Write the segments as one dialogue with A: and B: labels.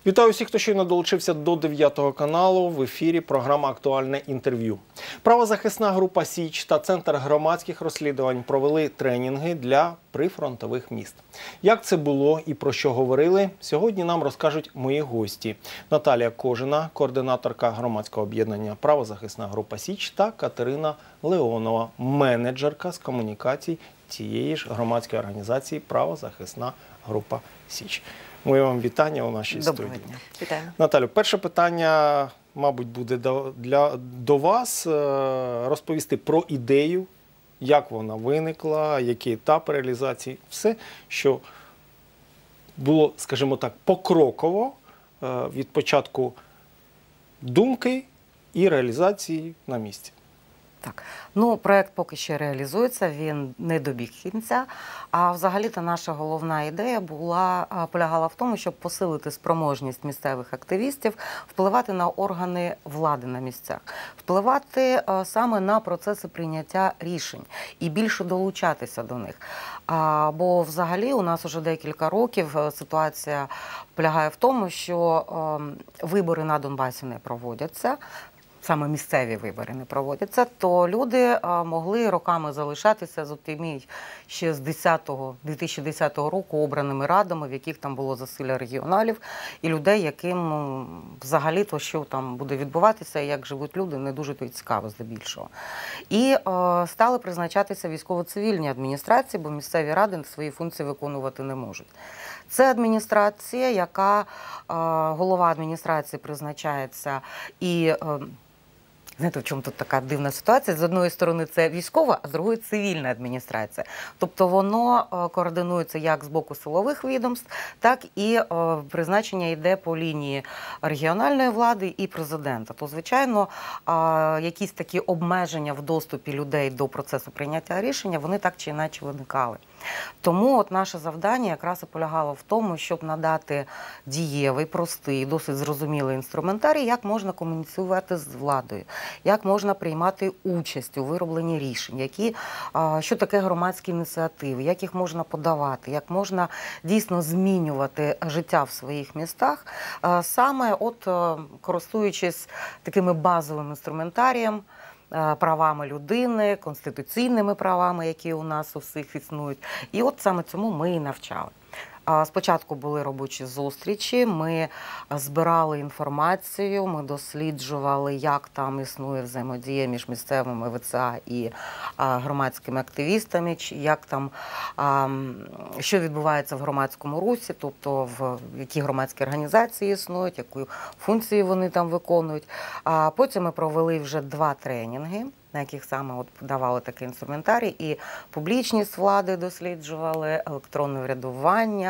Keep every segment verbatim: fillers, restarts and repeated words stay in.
A: Вітаю всіх, хто щойно долучився до дев'ятого каналу. В ефірі програма «Актуальне інтерв'ю». Правозахисна група «Січ» та Центр громадських розслідувань провели тренінги для прифронтових міст. Як це було і про що говорили, сьогодні нам розкажуть мої гості. Наталія Кожина, координаторка громадського об'єднання «Правозахисна група «Січ» та Катерина Леонова, менеджерка з комунікацій цієї ж громадської організації «Правозахисна група «Січ». Моє вам вітання у нашій
B: Доброго
A: студії.
B: дня. Вітаю.
A: Наталю, перше питання, мабуть, буде до, для, до вас. Розповісти про ідею, як вона виникла, які етапи реалізації. Все, що було, скажімо так, покроково від початку думки і реалізації на місці.
B: Так, ну, проєкт поки ще реалізується, він не добіг кінця, а взагалі-то наша головна ідея була, полягала в тому, щоб посилити спроможність місцевих активістів впливати на органи влади на місцях, впливати а, саме на процеси прийняття рішень і більше долучатися до них. А, бо взагалі у нас вже декілька років ситуація полягає в тому, що а, вибори на Донбасі не проводяться, саме місцеві вибори не проводяться, то люди а, могли роками залишатися з тими ще з дві тисячі десятого року обраними радами, в яких там було засилля регіоналів і людей, яким ну, взагалі-то, що там буде відбуватися, як живуть люди, не дуже то й цікаво здебільшого. І а, стали призначатися військово-цивільні адміністрації, бо місцеві ради свої функції виконувати не можуть. Це адміністрація, яка, а, голова адміністрації призначається і а, знаєте, в чому тут така дивна ситуація? З одної сторони це військова, а з другої цивільна адміністрація. Тобто воно координується як з боку силових відомств, так і призначення йде по лінії регіональної влади і президента. То, звичайно, якісь такі обмеження в доступі людей до процесу прийняття рішення, вони так чи інакше виникали. Тому от наше завдання якраз і полягало в тому, щоб надати дієвий, простий, досить зрозумілий інструментарій, як можна комуніцювати з владою, як можна приймати участь у виробленні рішень, які, що таке громадські ініціативи, як їх можна подавати, як можна дійсно змінювати життя в своїх містах, саме от користуючись такими базовим інструментарієм, правами людини, конституційними правами, які у нас у всіх існують. І от саме цьому ми і навчали. Спочатку були робочі зустрічі, ми збирали інформацію, ми досліджували, як там існує взаємодія між місцевими ве це а і громадськими активістами, як там, що відбувається в громадському русі, тобто в які громадські організації існують, яку функцію вони там виконують. А потім ми провели вже два тренінги, на яких саме от давали такий інструментарій, і публічність влади досліджували, електронне врядування,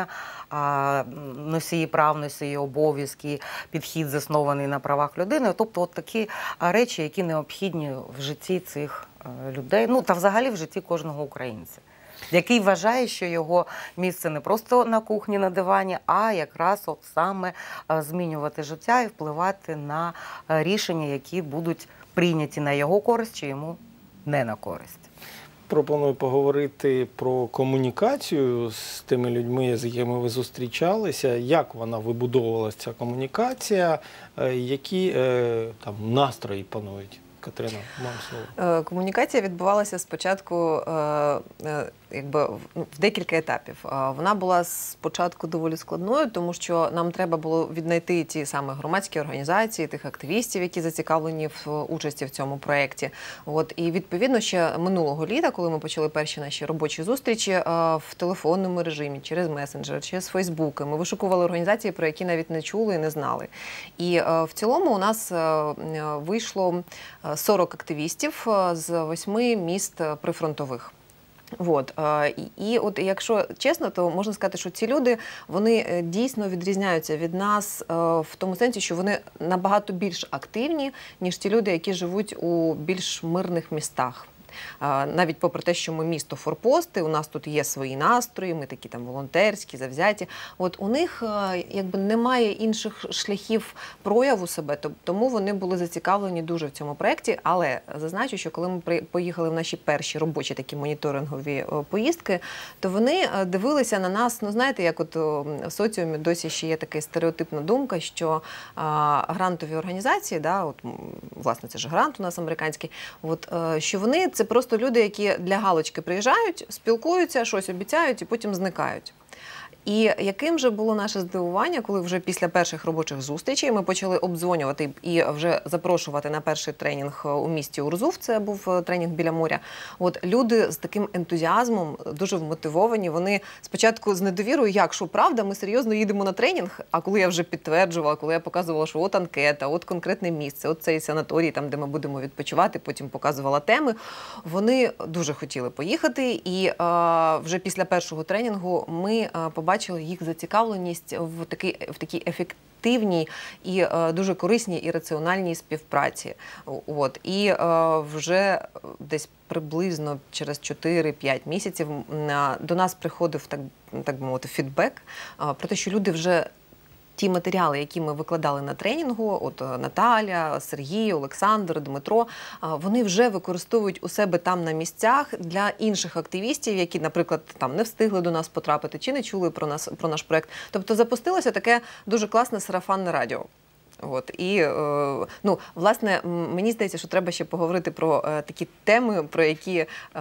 B: носії прав, носії обов'язки, підхід заснований на правах людини. Тобто от такі речі, які необхідні в житті цих людей, ну та взагалі в житті кожного українця, який вважає, що його місце не просто на кухні, на дивані, а якраз от саме змінювати життя і впливати на рішення, які будуть прийняті на його користь чи йому не на користь.
A: Пропоную поговорити про комунікацію з тими людьми, з якими ви зустрічалися. Як вона вибудовувалася, ця комунікація, які там настрої панують? Катерина, вам слово.
C: Комунікація відбувалася спочатку якби в декілька етапів. Вона була спочатку доволі складною, тому що нам треба було віднайти ті саме громадські організації, тих активістів, які зацікавлені в участі в цьому проєкті. От, і відповідно ще минулого літа, коли ми почали перші наші робочі зустрічі в телефонному режимі, через месенджер, через Фейсбуки, ми вишукували організації, про які навіть не чули і не знали. І в цілому у нас вийшло сорок активістів з восьми міст прифронтових. От. І от, якщо чесно, то можна сказати, що ці люди, вони дійсно відрізняються від нас в тому сенсі, що вони набагато більш активні, ніж ті люди, які живуть у більш мирних містах. Навіть попри те, що ми місто форпости, у нас тут є свої настрої, ми такі там волонтерські, завзяті. От у них якби немає інших шляхів прояву себе, тому вони були зацікавлені дуже в цьому проєкті. Але зазначу, що коли ми поїхали в наші перші робочі такі моніторингові поїздки, то вони дивилися на нас, ну знаєте, як от в соціумі досі ще є така стереотипна думка, що а, грантові організації, да, от, власне, це ж грант у нас американський, от, а, що вони це просто люди, які для галочки приїжджають, спілкуються, щось обіцяють і потім зникають. І яким же було наше здивування, коли вже після перших робочих зустрічей ми почали обдзвонювати і вже запрошувати на перший тренінг у місті Урзуф, це був тренінг біля моря. От люди з таким ентузіазмом, дуже вмотивовані, вони спочатку з недовірою, як, що правда, ми серйозно їдемо на тренінг, а коли я вже підтверджувала, коли я показувала, що от анкета, от конкретне місце, от цей санаторій, там, де ми будемо відпочивати, потім показувала теми, вони дуже хотіли поїхати. І а, вже після першого тренінгу ми а, побачили, бачили їх зацікавленість в такій, в такій ефективній і е, дуже корисній і раціональній співпраці. От. І е, вже десь приблизно через чотири-п'ять місяців е, до нас приходив, так, так би мовити, фідбек е, про те, що люди вже ті матеріали, які ми викладали на тренінгу, от Наталя, Сергій, Олександр, Дмитро, вони вже використовують у себе там на місцях для інших активістів, які, наприклад, там не встигли до нас потрапити чи не чули про нас, про наш проект. Тобто запустилося таке дуже класне сарафанне радіо. От. І, ну, власне, мені здається, що треба ще поговорити про такі теми, про які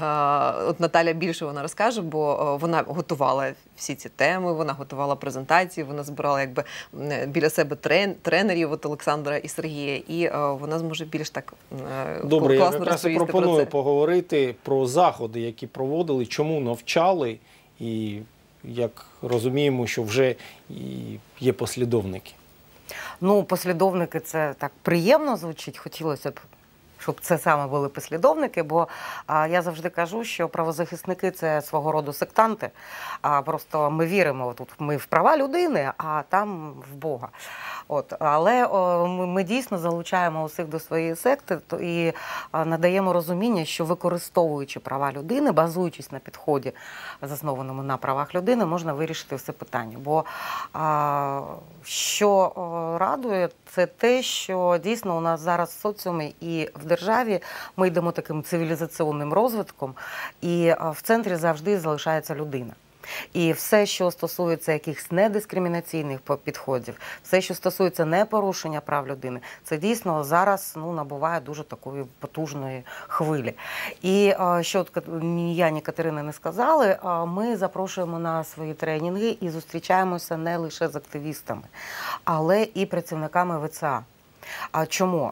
C: от Наталя більше вона розкаже, бо вона готувала всі ці теми, вона готувала презентації, вона збирала якби біля себе трен, тренерів, от Олександра і Сергія, і вона зможе більш так
A: Добре,
C: класно
A: я якраз і пропоную про поговорити про заходи, які проводили, чому навчали, і як розуміємо, що вже є послідовники.
B: Ну, послідовники – це так приємно звучить, хотілося б, щоб це саме були послідовники, бо а, я завжди кажу, що правозахисники – це свого роду сектанти, а просто ми віримо, тут ми в права людини, а там в Бога. От, але о, ми, ми дійсно залучаємо усіх до своєї секти то, і а, надаємо розуміння, що використовуючи права людини, базуючись на підході, заснованому на правах людини, можна вирішити все питання. Бо а, що о, радує, це те, що дійсно у нас зараз в соціумі і в державі ми йдемо таким цивілізаційним розвитком, і а, в центрі завжди залишається людина. І все, що стосується якихось недискримінаційних підходів, все, що стосується непорушення прав людини, це дійсно зараз ну, набуває дуже такої потужної хвилі. І що ні я, ні Катерина не сказали, ми запрошуємо на свої тренінги і зустрічаємося не лише з активістами, але і працівниками ВЦА. А чому?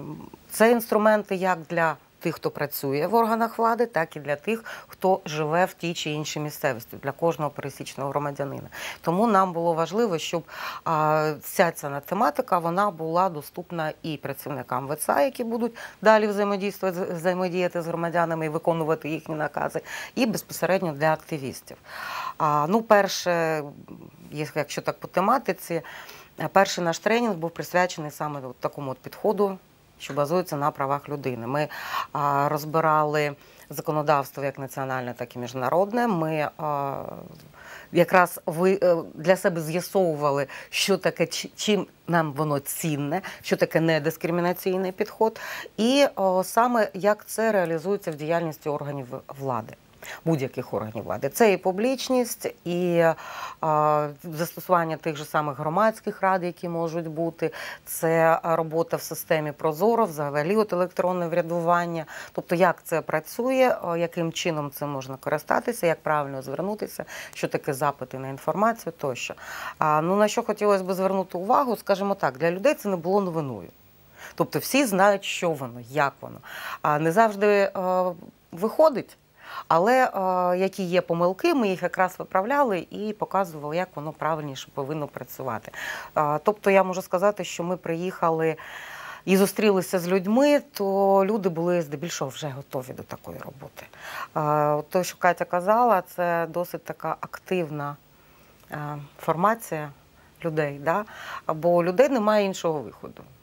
B: Це інструменти як для тих, хто працює в органах влади, так і для тих, хто живе в тій чи іншій місцевості, для кожного пересічного громадянина. Тому нам було важливо, щоб а, вся ця тематика вона була доступна і працівникам ВЦА, які будуть далі взаємодіяти, взаємодіяти з громадянами і виконувати їхні накази, і безпосередньо для активістів. А, ну, перше, якщо так по тематиці, перший наш тренінг був присвячений саме от такому от підходу, що базується на правах людини. Ми а, розбирали законодавство як національне, так і міжнародне. Ми а, якраз ви, для себе з'ясовували, що таке, чим нам воно цінне, що таке недискримінаційний підход, і о, саме як це реалізується в діяльності органів влади. Будь-яких органів влади. Це і публічність, і а, застосування тих же самих громадських рад, які можуть бути, це робота в системі Прозоро, взагалі от електронне врядування, тобто як це працює, яким чином це можна користатися, як правильно звернутися, що таке запити на інформацію тощо. А, ну, на що хотілося б звернути увагу, скажімо так, для людей це не було новиною. Тобто всі знають, що воно, як воно. А не завжди а, виходить. Але е, які є помилки, ми їх якраз виправляли і показували, як воно правильніше повинно працювати. Е, тобто я можу сказати, що ми приїхали і зустрілися з людьми, то люди були здебільшого вже готові до такої роботи. Е, те, що Катя казала, це досить така активна е, формація людей, да? Бо у людей немає іншого виходу.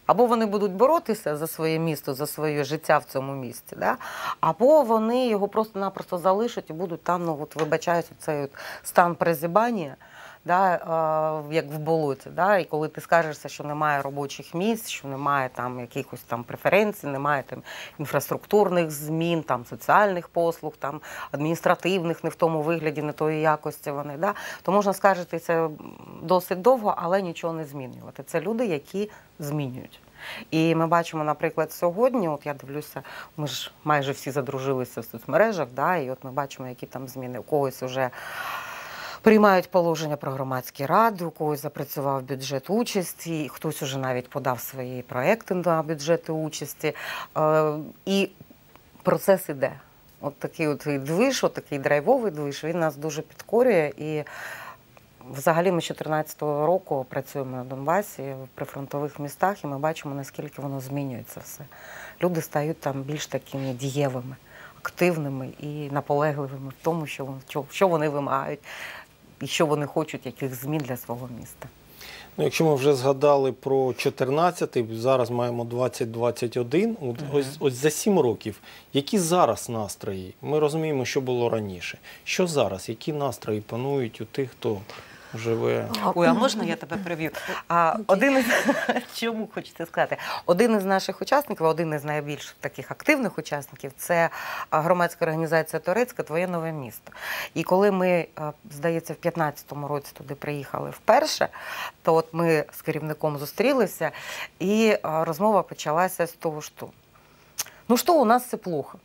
B: Або вони будуть боротися за своє місто, за своє життя в цьому місті, да? Або вони його просто-напросто залишать і будуть там, ну, от, вибачаюсь, цей от стан презибання, да, е, як в болоті. Да? І коли ти скажешся, що немає робочих місць, що немає там якихось там преференцій, немає там інфраструктурних змін, там соціальних послуг, там адміністративних, не в тому вигляді, не тої якості вони, да? То можна скаржити це досить довго, але нічого не змінювати. Це люди, які змінюють. І ми бачимо, наприклад, сьогодні, от я дивлюся, ми ж майже всі задружилися в соцмережах, да, і от ми бачимо, які там зміни. У когось вже приймають положення про громадські ради, у когось запрацював бюджет участі, хтось уже навіть подав свої проекти на бюджети участі. Е, і процес іде. От такий от движ, от такий драйвовий движ, він нас дуже підкорює. І взагалі ми з дві тисячі чотирнадцятого року працюємо на Донбасі, в прифронтових містах, і ми бачимо, наскільки воно змінюється все. Люди стають там більш такими дієвими, активними і наполегливими в тому, що, що вони вимагають і що вони хочуть, яких змін для свого міста.
A: Ну, якщо ми вже згадали про чотирнадцятий, зараз маємо двадцять двадцять один, от, mm-hmm. ось, ось за сім років, які зараз настрої? Ми розуміємо, що було раніше. Що зараз? Які настрої панують у тих, хто живе?
B: Ой, а можна я тебе переб'ю? А, один із, чому хочете сказати? Один із наших учасників, один із найбільш таких активних учасників, це громадська організація «Торецька. Твоє нове місто». І коли ми, здається, в п'ятнадцятому році туди приїхали вперше, то от ми з керівником зустрілися, і розмова почалася з того, що ну що, у нас все плохо.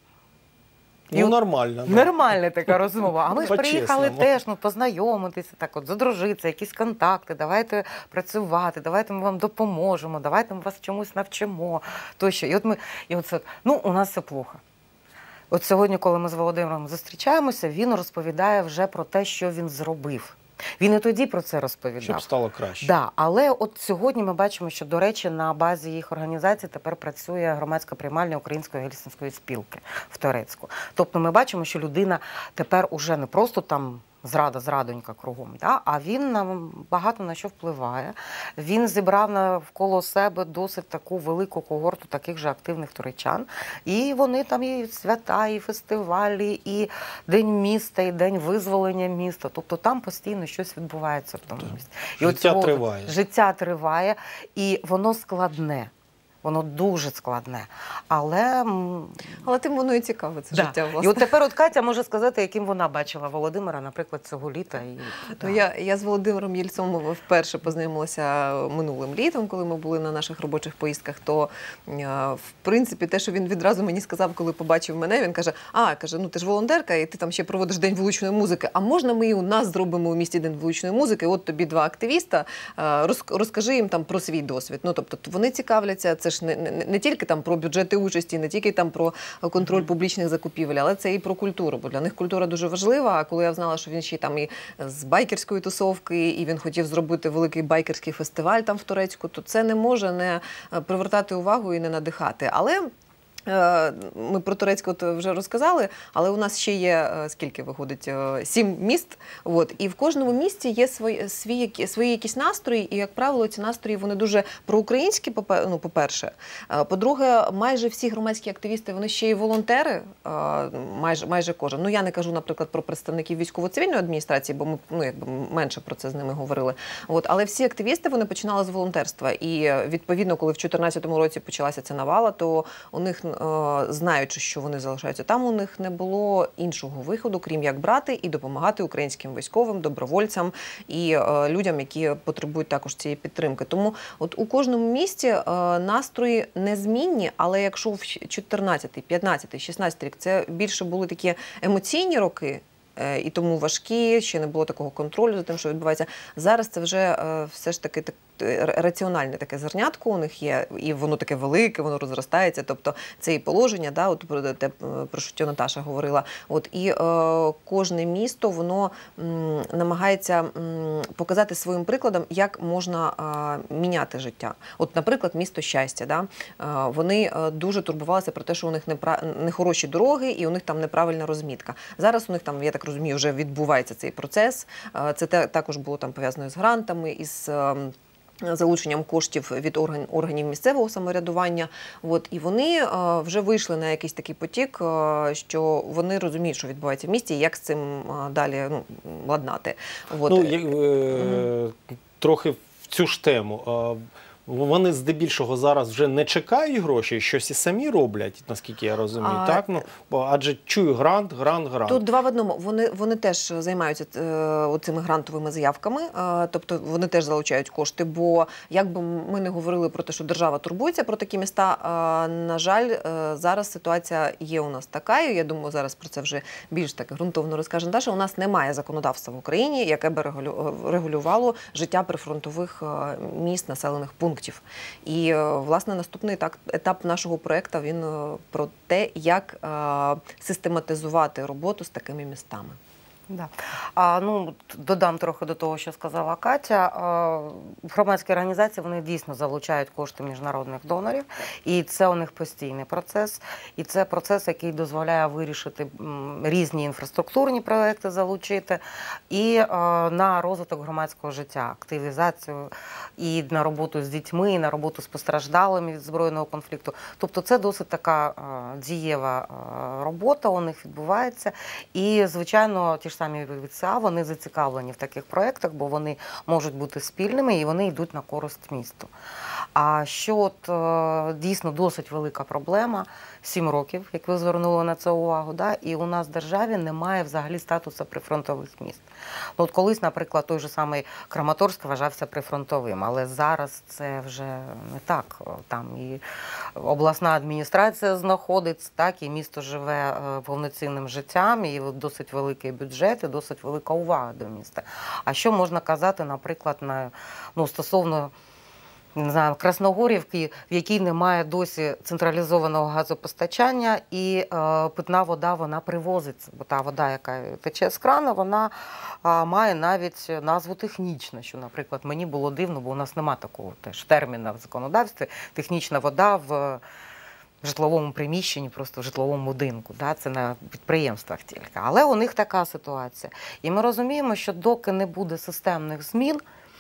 A: Ну, нормально. Да.
B: Нормальна така розмова. А ми ж приїхали теж, ну, познайомитися, так от, задружитися, якісь контакти, давайте працювати, давайте ми вам допоможемо, давайте ми вас чомусь навчимо, тощо. І от ми, і от, ну, у нас все плохо. От сьогодні, коли ми з Володимиром зустрічаємося, він розповідає вже про те, що він зробив. Він і тоді про це розповідав.
A: Щоб стало краще.
B: Да, але от сьогодні ми бачимо, що, до речі, на базі їх організації тепер працює громадська приймальня Української гельсінської спілки в Торецьку. Тобто ми бачимо, що людина тепер уже не просто там зрада-зрадонька кругом, да? А він нам багато на що впливає. Він зібрав навколо себе досить таку велику когорту таких же активних туречан. І вони там і свята, і фестивалі, і День міста, і День визволення міста. Тобто там постійно щось відбувається в тому місті. І
A: життя
B: цього,
A: триває.
B: Життя триває, і воно складне. Воно дуже складне. Але...
C: Але тим воно і цікаве, це
B: да.
C: життя, власне.
B: І от тепер от Катя може сказати, яким вона бачила Володимира, наприклад, цього літа. І...
C: Ну,
B: да.
C: я, я з Володимиром Єльцом вперше познайомилася минулим літом, коли ми були на наших робочих поїздках, то, в принципі, те, що він відразу мені сказав, коли побачив мене, він каже, а, каже, ну ти ж волонтерка, і ти там ще проводиш День вуличної музики, а можна ми і у нас зробимо у місті День вуличної музики, от тобі два активіста, розкажи їм там про свій досвід. Ну, тобто, вони цікавляться, це ж не, не, не тільки там про бюджети участі, не тільки там про контроль публічних закупівель, але це і про культуру, бо для них культура дуже важлива. А коли я знала, що він ще там і з байкерської тусовки, і він хотів зробити великий байкерський фестиваль там в Торецьку, то це не може не привертати увагу і не надихати. Але ми про Торецьк от вже розказали, але у нас ще є, скільки виходить, сім міст. От, і в кожному місті є свої, свої, свої якісь настрої, і, як правило, ці настрої, вони дуже проукраїнські, ну, по-перше. По-друге, майже всі громадські активісти, вони ще й волонтери, майже, майже кожен. Ну, я не кажу, наприклад, про представників військово-цивільної адміністрації, бо ми, ну, якби менше про це з ними говорили. От, але всі активісти, вони починали з волонтерства. І, відповідно, коли в дві тисячі чотирнадцятому році почалася ця навала, то у них, знаючи, що вони залишаються там, у них не було іншого виходу, крім як брати і допомагати українським військовим, добровольцям і е, людям, які потребують також цієї підтримки. Тому от у кожному місті е, настрої незмінні, але якщо в чотирнадцятий, п'ятнадцятий, шістнадцятий рік це більше були такі емоційні роки, е, і тому важкі, ще не було такого контролю за тим, що відбувається. Зараз це вже е, все ж таки так, раціональне таке зернятко у них є, і воно таке велике, воно розростається, тобто це і положення, да, от про те, про що Наташа говорила, от, і е, кожне місто, воно м, намагається м, показати своїм прикладом, як можна е, міняти життя. От, наприклад, місто Щастя, да, е, вони е, дуже турбувалися про те, що у них нехороші дороги, і у них там неправильна розмітка. Зараз у них там, я так розумію, вже відбувається цей процес, е, це те, також було там пов'язано з грантами, із залученням коштів від орган, органів місцевого самоврядування. От, і вони а, вже вийшли на якийсь такий потік, а, що вони розуміють, що відбувається в місті, і як з цим а, далі ну, ладнати. От.
A: Ну, я, е, трохи в цю ж тему. Вони здебільшого зараз вже не чекають грошей, щось і самі роблять, наскільки я розумію,
C: А,
A: так? Ну, адже чую грант, грант, грант.
C: Тут два в одному. Вони, вони теж займаються е, цими грантовими заявками, е, тобто вони теж залучають кошти, бо як би ми не говорили про те, що держава турбується про такі міста, е, на жаль, е, зараз ситуація є у нас така, і я думаю, зараз про це вже більш так ґрунтовно розкаже Даша, у нас немає законодавства в Україні, яке би регулю, регулювало життя прифронтових е, міст, населених пунктів. І, власне, наступний етап нашого проєкту, він про те, як систематизувати роботу з такими містами.
B: Да. А, ну, додам трохи до того, що сказала Катя. А, громадські організації, вони дійсно залучають кошти міжнародних донорів, і це у них постійний процес. І це процес, який дозволяє вирішити м, різні інфраструктурні проекти залучити, і а, на розвиток громадського життя, активізацію, і на роботу з дітьми, і на роботу з постраждалими від збройного конфлікту. Тобто це досить така а, дієва а, робота у них відбувається. І, звичайно, ті ж самі ВЦА, вони зацікавлені в таких проєктах, бо вони можуть бути спільними і вони йдуть на користь місту. А що от, е, дійсно досить велика проблема, сім років, як ви звернули на це увагу, да? І у нас в державі немає взагалі статусу прифронтових міст. Ну, от колись, наприклад, той же самий Краматорськ вважався прифронтовим, але зараз це вже не так. Там і обласна адміністрація знаходиться, так, і місто живе повноцінним життям, і досить великий бюджет, і досить велика увага до міста. А що можна казати, наприклад, на, ну, стосовно не знаю, Красногорівки, в якій немає досі централізованого газопостачання, і е, питна вода, вона привозиться, бо та вода, яка тече з крана, вона е, має навіть назву технічна, що, наприклад, мені було дивно, бо у нас немає такого теж терміна в законодавстві, технічна вода в житловому приміщенні, просто в житловому будинку, да? Це на підприємствах тільки. Але у них така ситуація. І ми розуміємо, що доки не буде системних змін,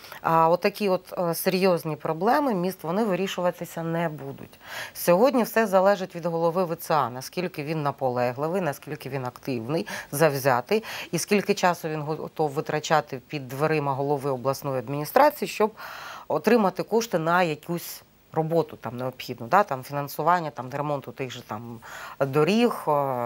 B: а отакі от серйозні проблеми міст, вони вирішуватися не будуть. Сьогодні все залежить від голови ВЦА, наскільки він наполегливий, наскільки він активний, завзятий, і скільки часу він готов витрачати під дверима голови обласної адміністрації, щоб отримати кошти на якусь роботу там необхідну, да, там фінансування, там ремонту тих же там доріг,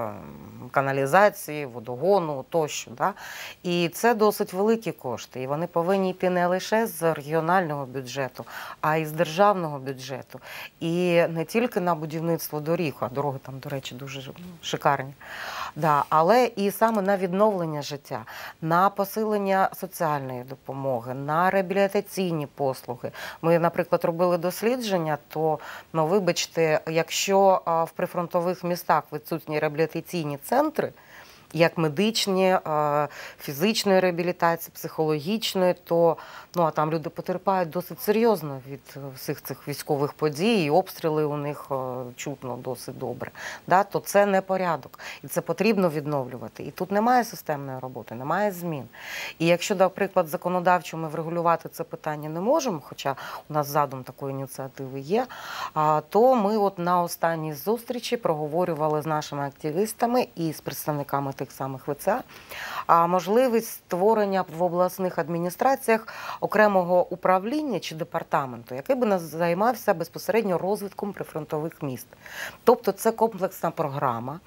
B: каналізації, водогону тощо, да. І це досить великі кошти, і вони повинні йти не лише з регіонального бюджету, а й з державного бюджету. І не тільки на будівництво доріг, а дороги там, до речі, дуже шикарні, да, але і саме на відновлення життя, на посилення соціальної допомоги, на реабілітаційні послуги. Ми, наприклад, робили дослідження, то, ну, вибачте, якщо в прифронтових містах відсутні реабілітаційні центри, як медичні, фізичної реабілітації, психологічної, то, ну, а там люди потерпають досить серйозно від всіх цих військових подій, і обстріли у них чутно досить добре. Да? То це не порядок, і це потрібно відновлювати. І тут немає системної роботи, немає змін. І якщо, наприклад, законодавчо ми врегулювати це питання не можемо, хоча у нас задум такої ініціативи є, то ми от на останній зустрічі проговорювали з нашими активістами і з представниками тих самих ВЦА, а можливість створення в обласних адміністраціях окремого управління чи департаменту, який би займався безпосередньо розвитком прифронтових міст. Тобто це комплексна програма,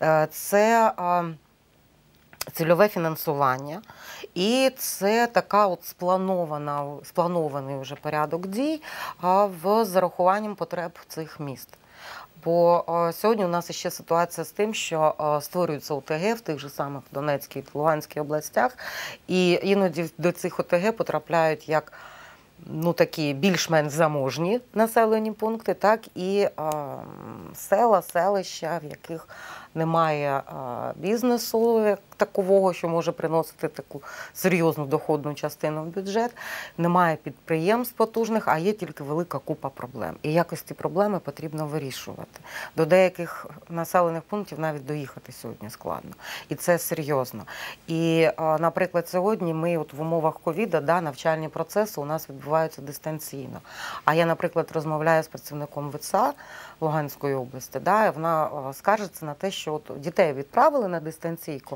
B: це цільове фінансування, і це така от спланована, спланований вже порядок дій в зарахуванням потреб цих міст. Бо о, сьогодні у нас ще ситуація з тим, що о, створюються О Те Ге в тих же самих Донецькій та Луганській областях, і іноді до цих О Те Ге потрапляють як, ну, такі більш-менш заможні населені пункти, так і о, села, селища, в яких немає е, бізнесу як такового, що може приносити таку серйозну доходну частину в бюджет, немає підприємств потужних, а є тільки велика купа проблем. І якось ці проблеми потрібно вирішувати. До деяких населених пунктів навіть доїхати сьогодні складно. І це серйозно. І, наприклад, сьогодні ми от в умовах ковіду, да, навчальні процеси у нас відбуваються дистанційно. А я, наприклад, розмовляю з працівником ВЦА Луганської області, да, і вона скаржиться на те, що от дітей відправили на дистанційку,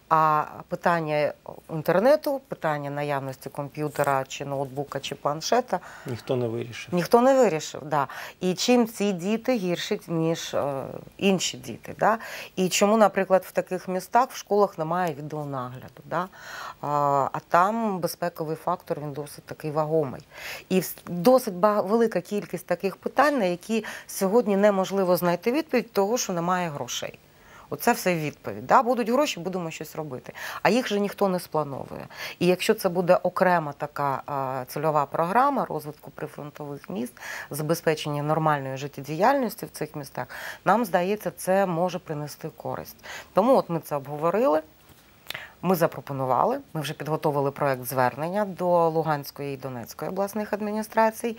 B: а питання інтернету, питання наявності комп'ютера, чи ноутбука, чи планшета
A: Ніхто не вирішив.
B: Ніхто не вирішив, да. І чим ці діти гірші, ніж е, інші діти, да. І чому, наприклад, в таких містах в школах немає відеонагляду, да. А, а там безпековий фактор, він досить такий вагомий. І досить бага, велика кількість таких питань, на які сьогодні неможливо знайти відповідь, того, що немає грошей. Оце все відповідь. Да? Будуть гроші, будемо щось робити. А їх же ніхто не сплановує. І якщо це буде окрема така а, цільова програма розвитку прифронтових міст, забезпечення нормальної життєдіяльності в цих містах, нам здається, це може принести користь. Тому от ми це обговорили. Ми запропонували, ми вже підготовили проект звернення до Луганської і Донецької обласних адміністрацій.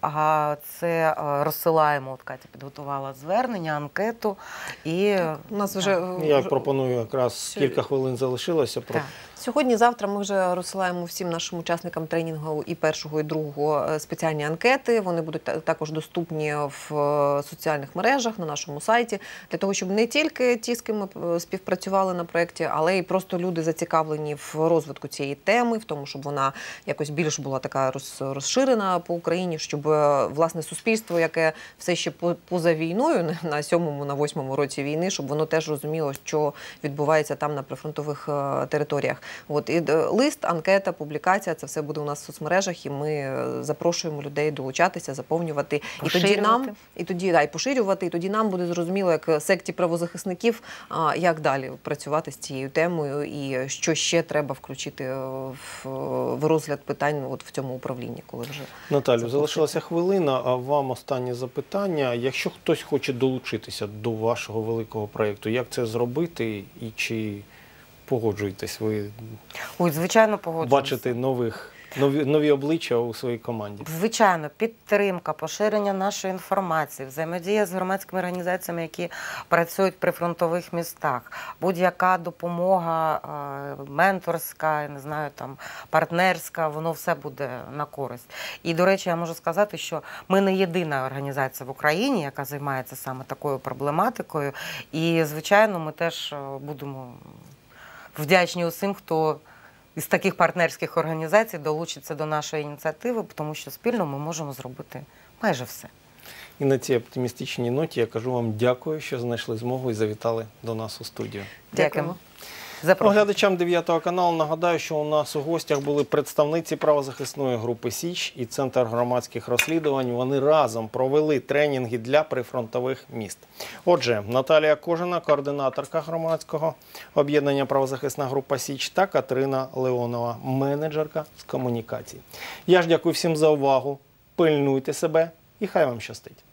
B: А це розсилаємо, от Катя підготувала звернення, анкету. І
C: У нас вже
A: Я пропоную, якраз кілька хвилин залишилося. Про...
C: Сьогодні-завтра ми вже розсилаємо всім нашим учасникам тренінгу і першого, і другого спеціальні анкети. Вони будуть також доступні в соціальних мережах, на нашому сайті, для того, щоб не тільки ті, з ким ми співпрацювали на проєкті, але й просто люди зацікавлені в розвитку цієї теми, в тому, щоб вона якось більш була така розширена по Україні, щоб, власне, суспільство, яке все ще поза війною, на сьомому, на восьмому році війни, щоб воно теж розуміло, що відбувається там на прифронтових територіях. От, і лист, анкета, публікація, це все буде у нас в соцмережах, і ми запрошуємо людей долучатися, заповнювати. І тоді нам, і тоді, да, і поширювати, і тоді нам буде зрозуміло, як секті правозахисників, як далі працювати з цією темою, і що ще треба включити в, в розгляд питань от в цьому управлінні, коли вже...
A: Наталю, залишилася хвилина, а вам останнє запитання. Якщо хтось хоче долучитися до вашого великого проєкту, як це зробити і чи погоджуєтесь ви?
B: Ой, звичайно, погоджуємося.
A: Бачити нових, нові, нові обличчя у своїй команді?
B: Звичайно, підтримка, поширення нашої інформації, взаємодія з громадськими організаціями, які працюють в прифронтових містах, будь-яка допомога, менторська, я не знаю, там, партнерська, воно все буде на користь. І, до речі, я можу сказати, що ми не єдина організація в Україні, яка займається саме такою проблематикою. І, звичайно, ми теж будемо вдячні усім, хто із таких партнерських організацій долучиться до нашої ініціативи, тому що спільно ми можемо зробити майже все.
A: І на цій оптимістичній ноті я кажу вам дякую, що знайшли змогу і завітали до нас у студію.
B: Дякуємо.
A: Глядачам дев'ятого каналу нагадаю, що у нас у гостях були представниці правозахисної групи «Січ» і Центр громадських розслідувань. Вони разом провели тренінги для прифронтових міст. Отже, Наталія Кожина, координаторка громадського об'єднання «Правозахисна група «Січ» та Катерина Леонова, менеджерка з комунікацій. Я ж дякую всім за увагу, пильнуйте себе і хай вам щастить.